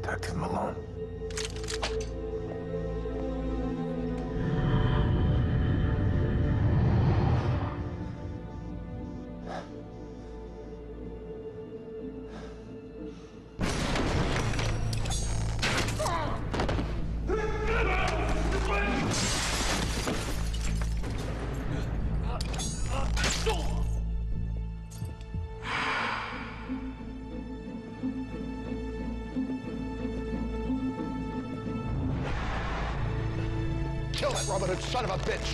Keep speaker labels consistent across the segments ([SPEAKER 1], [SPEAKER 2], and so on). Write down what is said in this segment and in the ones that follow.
[SPEAKER 1] Detective Malone.
[SPEAKER 2] Kill that Robin Hood son of a bitch!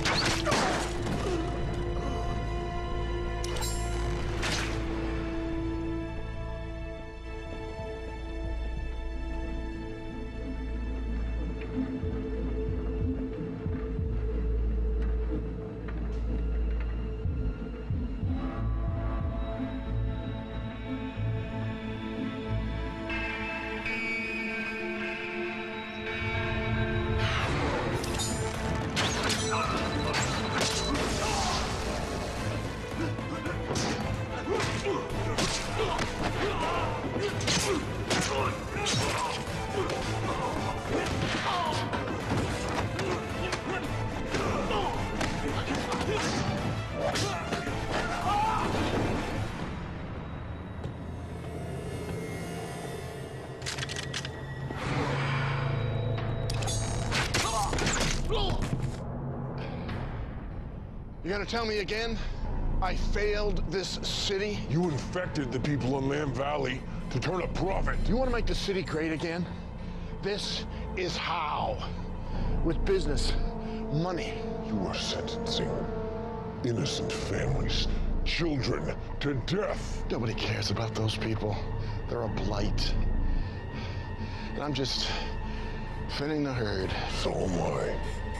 [SPEAKER 2] You gonna tell me again? I failed this city?
[SPEAKER 3] You infected the people in Lamb Valley to turn a profit.
[SPEAKER 2] You wanna make the city great again? This is how. With business, money.
[SPEAKER 3] You are sentencing innocent families, children, to death.
[SPEAKER 2] Nobody cares about those people. They're a blight. And I'm just thinning the herd.
[SPEAKER 3] So am I.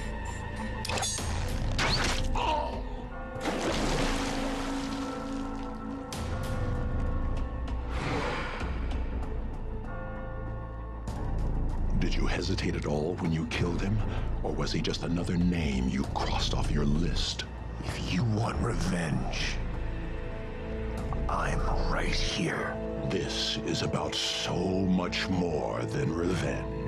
[SPEAKER 4] Did you hesitate at all when you killed him? Or was he just another name you crossed off your list?
[SPEAKER 1] If you want revenge, I'm right here.
[SPEAKER 4] This is about so much more than revenge.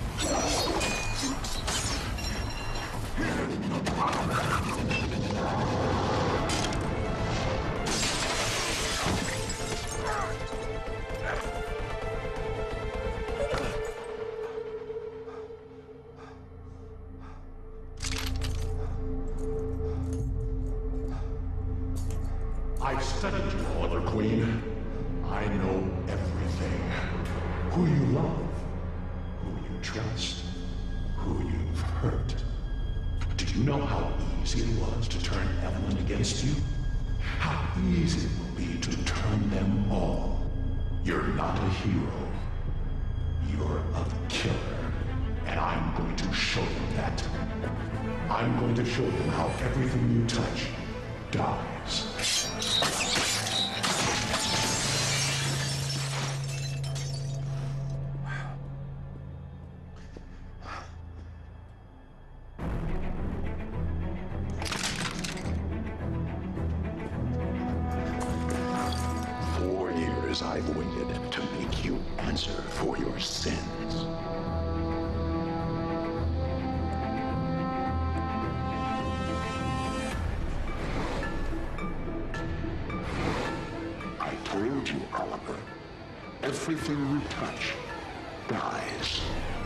[SPEAKER 4] I've studied you, Mother Queen. I know everything. Who you love, who you trust, who you've hurt. Do you know how easy it was to turn Evelyn against you? How easy it will be to turn them all. You're not a hero. You're a killer. And I'm going to show them that. I'm going to show them how everything you touch dies. 4 years I've waited to make you answer for your sins. I told you, Oliver, everything you touch dies.